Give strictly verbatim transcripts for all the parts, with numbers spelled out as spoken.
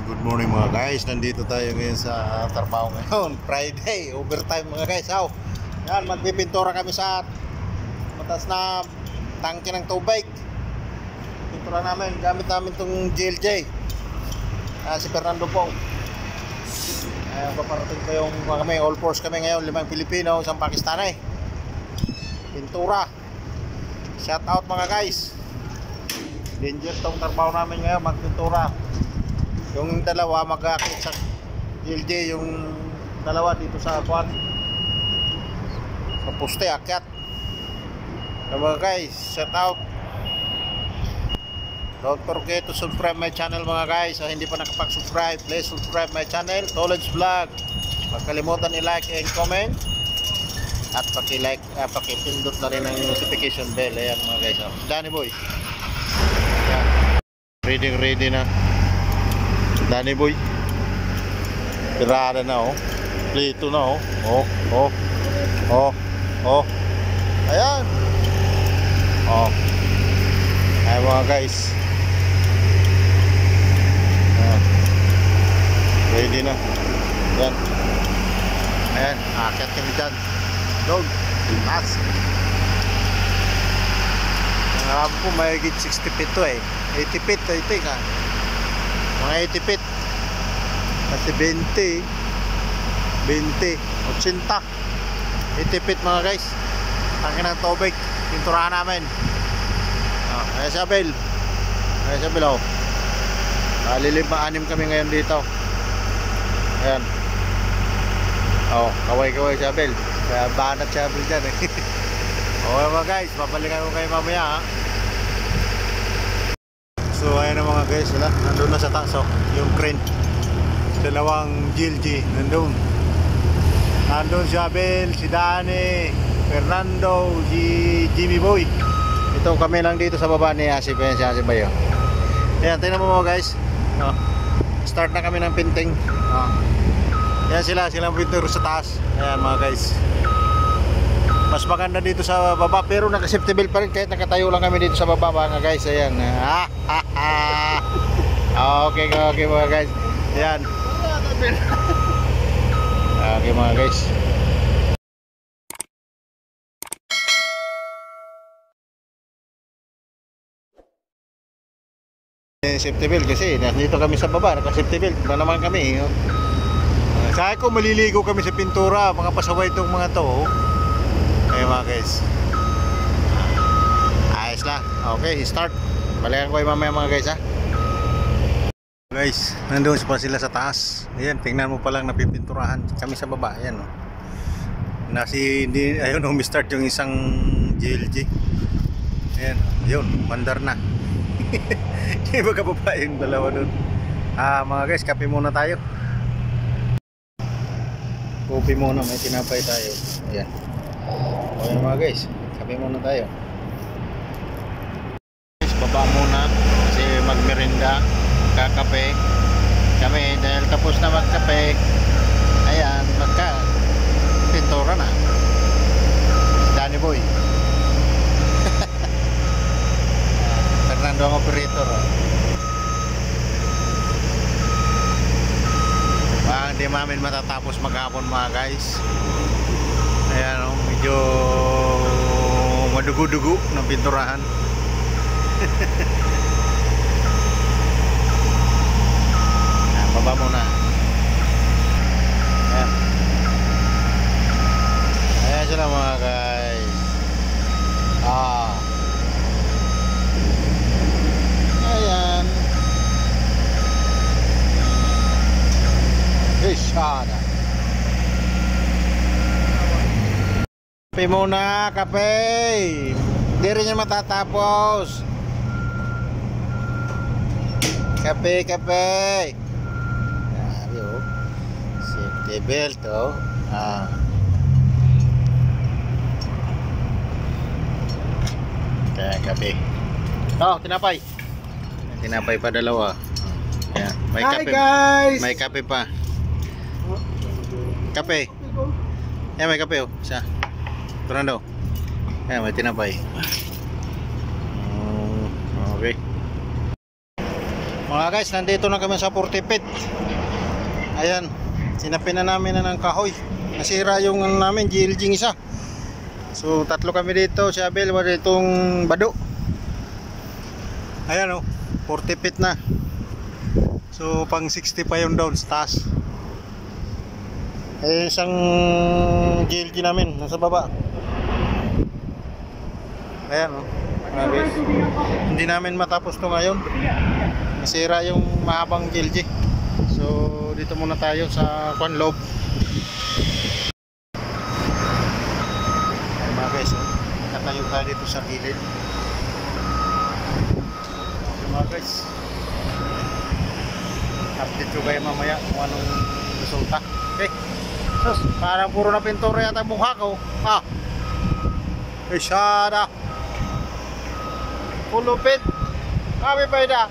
Good morning mga guys, nandito tayo ngayon sa trabaho ngayon. Friday, overtime mga guys. Oh, yan, magpipintura kami sa mataas na tangke ng tubig. Pintura namin, gamit namin itong G L J. Ah, si Fernando po. Ayan, paparating ko yung mga kami, all force kami ngayon, limang Pilipino, isang Pakistani. Pintura. Shout out mga guys. Danger tong trabaho namin ngayon, magpintura. Yung dalawa mag-aakit sa G L J, yung dalawa dito sa kwan, sa poste, akyat. So mga guys, shout out. Don't forget to subscribe my channel mga guys. So, hindi pa nakapag-subscribe, please subscribe my channel, Toleds Vlog. Huwag kalimutan i-like and comment. At paki-like, uh, paki-pindot na rin ang notification bell. Ayan mga guys, oh. Danny boy. Ayan. Ready ready na Danny boy. Pirada na oh. Plito na oh. Oh, oh. Oh, oh. Ayan. Oh. Ayan mga guys. Ayan. Ready na. Ayan. Ayan. Akit kami dyan. Dog. Taas. Ang po may higit sixty feet to eh. eighty feet I think ah. Mga eighty feet. Kasi twenty twenty eighty eighty feet mga guys. Tangin ng tubig. Pinturahan namin. Ah, ay Isabel. Ay Isabel oh. Ah, lilim pa anim kami ngayon dito. Ayan. Oh, kaway-kaway Isabel. Kaya banat Isabel dyan eh. Okay mga guys, babalikan ko kayo mamaya ha. So ayan na mga guys, wala, nandun na sa taas oh, yung crane. Dalawang G L G nandun. Nandun si Abel, si Danny, Fernando, si Jimmy Boy. Ito kami lang dito sa baba ni Asif. Ayan si Asif Bayo. Ayan, tingnan mo mga guys oh, start na kami ng painting oh. Ayan sila, silang pintura sa taas. Ayan mga guys, mas maganda dito sa baba pero naka-safety belt pa rin kahit nakatayo lang kami dito sa baba mga guys. Ayan. Ah, ah, ah. Okay, okay mga guys. Ayan. Okay mga guys. Safety belt kasi dito kami sa baba, naka-safety belt na naman kami. Sabi ko maliligo kami sa pintura, mga pasaway itong mga to. Ayan mga guys. Ayos na. Okay, start. Balikan ko yung mamaya mga guys ha. Guys, nandun pa sila sa taas. Ayan, tingnan mo palang napipinturahan kami sa baba. Ayan o. Nasi, hindi, ayun o, umistart yung isang G L G. Ayan, yun, mandar na. Hindi ba kababa yung dalawa nun? Ah, mga guys, kape muna tayo. Kopi muna, may tinapay tayo. Ayan. Okay mga guys, kape muna tayo. Guys, baba muna kasi magmerinda, kakape kami dahil tapos na magkape. Ayan, magka pintura na Danny Boy. Fernando ang operator oh. Ah, hindi mamin matatapos maghapon mga guys. Ayan o, medyo madugo-dugo ng pinturahan. Ayan, baba muna. Ayan. Ayan sila mga guys. Ah. Ayan. Ishada. Kape muna, kape. Hindi rin niya matatapos. Kape, kape. Sabi oh. Safety belt oh. Ah. Kaya kape. Oh, tinapay. Tinapay pa dalawa. Ayan. May Hi kape. guys. May kape pa. Kape. Ayan, may kape oh. Isa. Fernando. Ayan, may tinapay. Okay. Mga guys, nandito na kami sa forty feet. Ayan, sinapin na namin na ng kahoy. Nasira yung ano namin, G L G isa. So tatlo kami dito, si Abel, wala itong Bado. Ayan o, oh, forty feet na. So pang sixty pa yung down sa taas. Eh, isang G L G namin nasa baba. Ayan o, oh, mga guys, hindi namin matapos to ngayon. Nasira yung mahabang G L G. So dito muna tayo sa kwan loob. Ay mga guys, oh, natayo tayo dito sa gilid. So mga guys, update ko kayo mamaya kung anong resulta. Okay, sus, parang puro na pintura yata mukha ko. Ah, eh syada kulupit kami pa ida.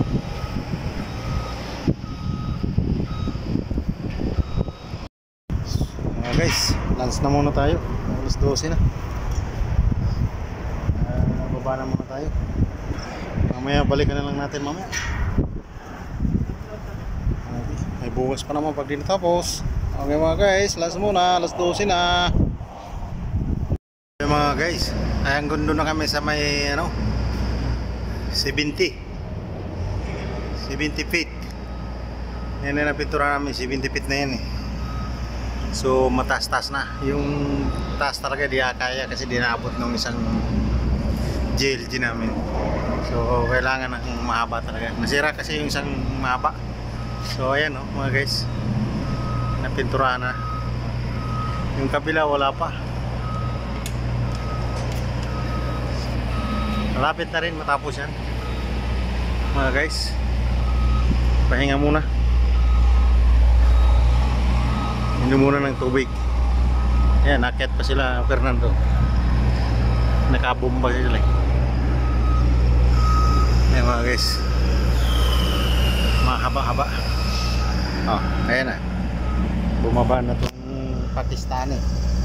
Guys, lunch na muna tayo. alas dose na. Uh, baba na muna tayo. Mamaya balikan na lang natin mamaya. Okay. May bukas pa naman pag di natapos. Okay mga guys, lunch muna. alas dose na. Okay mga guys, ayang gundo na kami sa may ano seventy seventy feet. Yan na napintura namin, seventy feet na yan eh. So mataas-taas na. Yung taas talaga di kaya kasi di naabot ng isang G L G namin. So kailangan ng mahaba talaga. Nasira kasi yung isang mahaba. So ayan o, oh, mga guys, napinturahan na. Yung kabila wala pa. Malapit na rin matapos yan. Mga guys, pahinga muna. Inom muna ng tubig. Ayan, nakit pa sila Fernando. Nakabomba sila eh. Ayan mga guys, mahaba-haba. Oh, ayan na. Bumaba na itong Pakistani.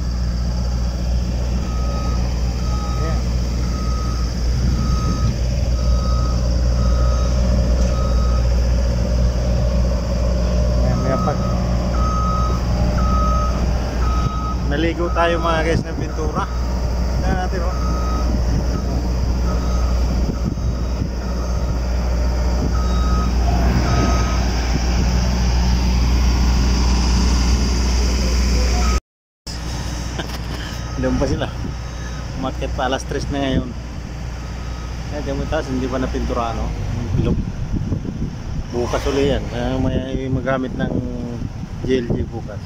Ayan. Ayan, may apag. Naligo tayo mga guys ng pintura. Tignan natin oh. Doon pa sila. Umakyat pa alas tres na ngayon. Eh, diyan mo taas, hindi pa napintura no? Yung bilog. Bukas ulit yan. Uh, may magamit ng G L G bukas.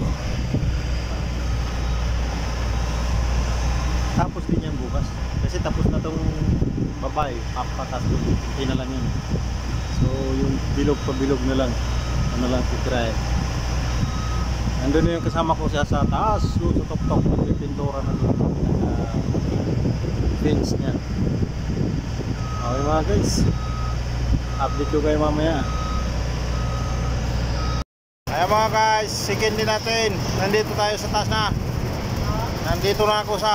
Tapos din yan bukas kasi tapos na tong babae, papatas doon, hindi na lang yun. So yung bilog pa bilog na lang, ano lang titirahin. Andun na yung kasama ko siya sa taas, so, sa top-top, nagpipintura na doon sa pinaka-fence niya. Okay mga guys, update ko kayo mamaya. Ayan mga guys, sigin din natin, nandito tayo sa taas na. Nandito na ako sa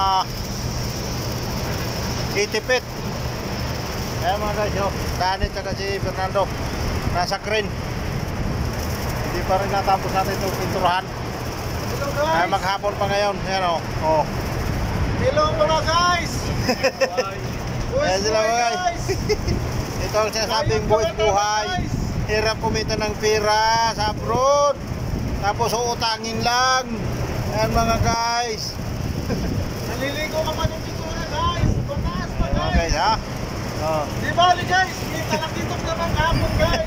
eighty feet. Ayan mga guys, oh, Dani at si Fernando nasa crane. Hindi pa rin natapos natin itong pinturahan. Ay maghapon pa ngayon. Ayan o, oh. Hello mga guys. Ayan sila mga guys. Ito ang sinasabing buhay buhay. Hirap kumita ng pera sa abroad, tapos uutangin lang. Ayan mga guys. Naliligo ka pa ng pintura guys. Pataas pa Ayan mga guys. guys ha. Oh. Di bali guys, kita nakitok naman hapon guys.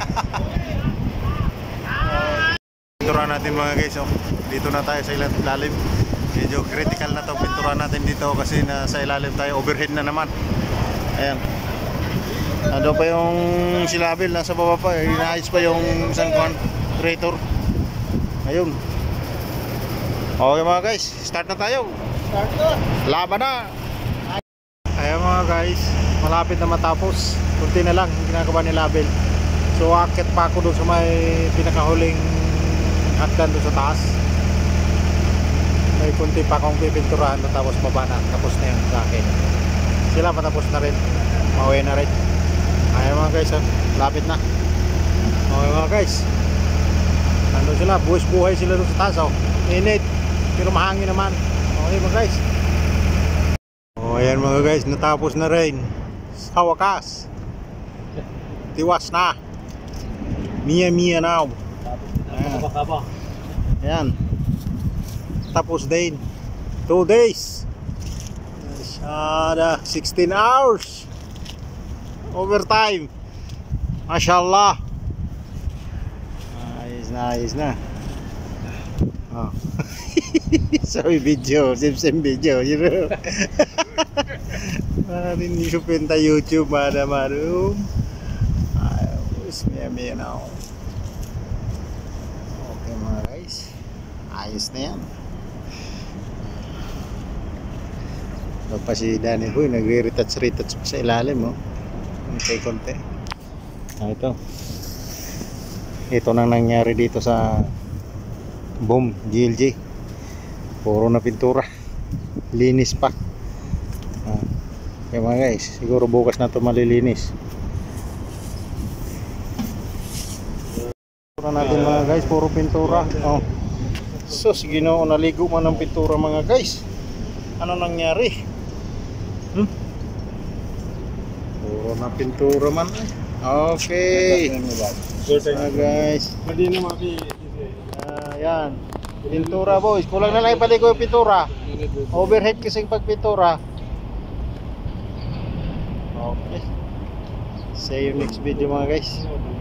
Pintura natin mga guys oh. Dito na tayo sa ilalim. Medyo critical na to pintura natin dito kasi nasa ilalim tayo, overhead na naman. Ayan. Ano pa yung silabel nasa baba pa, inaayos pa yung isang creator. Ayun. Okay mga guys, start na tayo. Start na. Laban na. Ayan mga guys, malapit na matapos. Kunti na lang yung ginagawa ni label. So akit pa ako doon sa may pinakahuling hagdan doon sa taas. May kunti pa akong pipinturahan na tapos baba na. Tapos na yung sa akin. Sila matapos na rin. Mauwi na rin. Ayan mga guys, oh. Lapit na. Okay mga guys. Nandun sila, buhay-buhay sila doon sa taas, oh. Init, pero mahangin naman. Okay mga guys. Oh, ayan mga guys, natapos na rin. Sa wakas. Tiwas na. Mia Mia now. Ayan. Ayan. Tapos din. Two days. Masyada. sixteen hours. Overtime. Mashallah. Ayos na, ayos na. Oh. Sorry video. Sim-sim video. You know. Marin ni Supenta YouTube. Mada marum. Ayos. Mia Mia now. Okay mga guys. Ayos na yan. Ito pa si Danny Boy, nagre-retouch-retouch pa sa ilalim, oh. Konti-konti. Ah, ito. Ito nang nangyari dito sa Boom, G L G. Puro na pintura. Linis pa. Ah. Okay mga guys, siguro bukas na ito malilinis. Puro natin mga guys, puro pintura. Oh. So, sige na, naligo man ng pintura mga guys. Ano nangyari? Hmm? Puro na pintura man. Okay. Mga guys. Hindi na maki. Ah, yan. Pintura boys. Kulang na lang ipaligo yung pintura. Overhead kasi yung pagpintura. Okay. See you next video mga guys.